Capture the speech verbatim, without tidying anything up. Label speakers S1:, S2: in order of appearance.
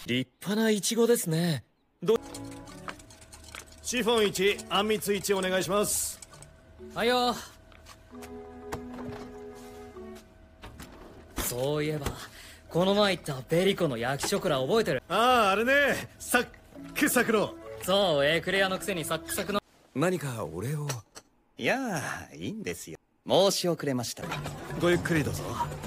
S1: 立派なイチゴですね。ど
S2: シフォンいち、あんみついちお願いします。
S1: はいよ。そういえばこの前言ったベリコの焼きショコラ覚えてる？
S2: ああ、あれね、サックサクの。
S1: そう、エクレアのくせにサックサクの。
S3: 何かお礼を。
S4: いやあ、いいんですよ。申し遅れました。
S2: ごゆっくりどうぞ。